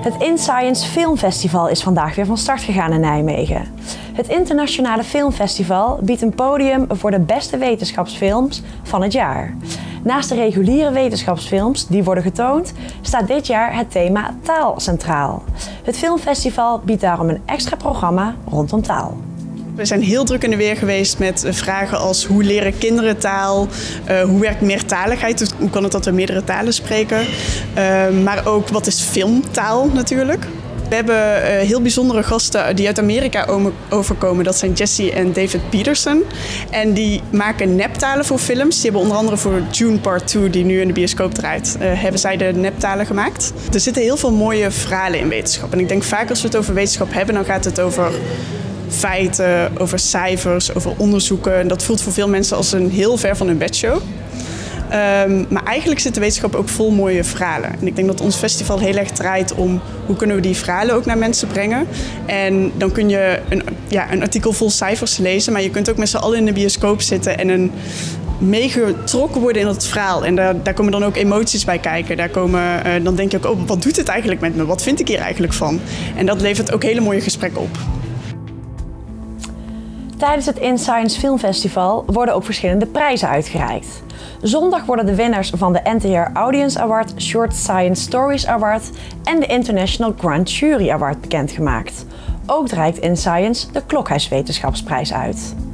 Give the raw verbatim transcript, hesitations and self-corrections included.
Het InScience Filmfestival is vandaag weer van start gegaan in Nijmegen. Het Internationale Filmfestival biedt een podium voor de beste wetenschapsfilms van het jaar. Naast de reguliere wetenschapsfilms die worden getoond, staat dit jaar het thema taal centraal. Het filmfestival biedt daarom een extra programma rondom taal. We zijn heel druk in de weer geweest met vragen als hoe leren kinderen taal, uh, hoe werkt meertaligheid, dus hoe kan het dat we meerdere talen spreken, uh, maar ook wat is filmtaal natuurlijk. We hebben uh, heel bijzondere gasten die uit Amerika overkomen. Dat zijn Jesse en David Peterson. En die maken neptalen voor films. Die hebben onder andere voor Dune Part twee, die nu in de bioscoop draait, uh, hebben zij de neptalen gemaakt. Er zitten heel veel mooie verhalen in wetenschap. En ik denk vaak als we het over wetenschap hebben, dan gaat het over feiten, over cijfers, over onderzoeken. En dat voelt voor veel mensen als een heel ver van hun bedshow. Um, maar eigenlijk zit de wetenschap ook vol mooie verhalen. En ik denk dat ons festival heel erg draait om hoe kunnen we die verhalen ook naar mensen brengen. En dan kun je een, ja, een artikel vol cijfers lezen, maar je kunt ook met z'n allen in de bioscoop zitten en een meegetrokken worden in het verhaal. En daar, daar komen dan ook emoties bij kijken. Daar komen, uh, dan denk je ook, oh, wat doet het eigenlijk met me? Wat vind ik hier eigenlijk van? En dat levert ook hele mooie gesprekken op. Tijdens het InScience Filmfestival worden ook verschillende prijzen uitgereikt. Zondag worden de winnaars van de N T R Audience Award, Short Science Stories Award en de International Grand Jury Award bekendgemaakt. Ook reikt InScience de Klokhuis Wetenschapsprijs uit.